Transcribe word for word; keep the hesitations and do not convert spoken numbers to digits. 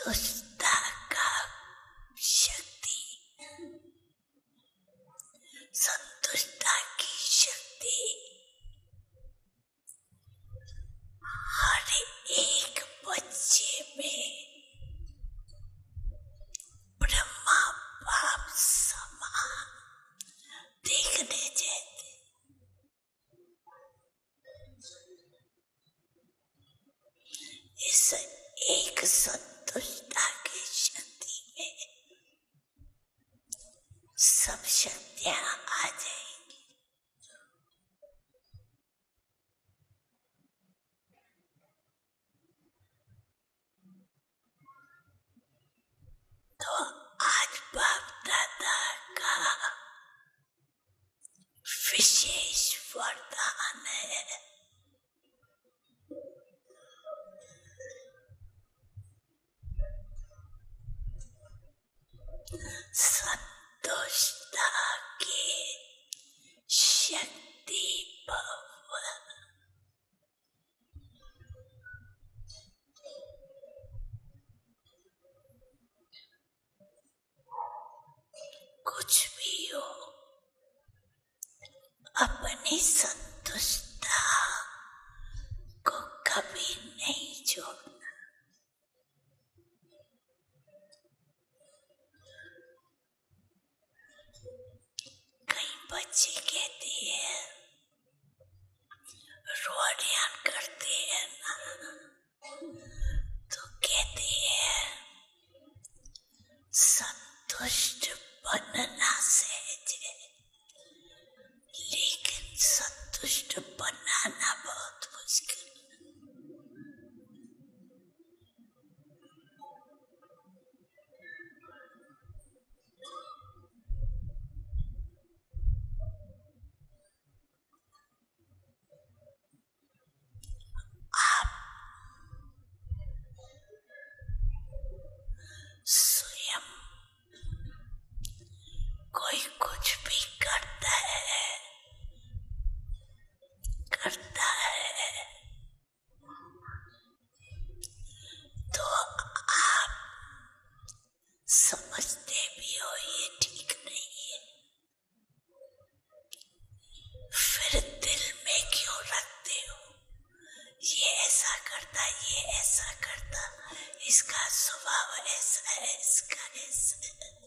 संतुष्टता का शक्ति, संतुष्टता की शक्ति हर एक बच्चे में ब्रह्मा बाप समान देखने जैसे। इस एक संतुष्टता की शक्ति में सब शक्तियां आ जाएंगी। तो आज बाप दादा का विशेष वरदान है, संतुष्टता की शक्ति भव। कुछ भी हो, अपनी संतुष्टता को कभी नहीं छोड़ना। कई बच्चे कहते हैं, रोटियां करते हैं ना, तो कहते हैं संतुष्ट बनना सहज है, लेकिन संतुष्ट बनाना बहुत मुश्किल। आप स्वयं कोई कुछ भी करता है करता है तो आप समझते भी हो ये ठीक नहीं है, फिर दिल में क्यों रखते हो? ये ऐसा करता, ये ऐसा करता, इसका स्वभाव ऐसा है, इसका ऐसा है।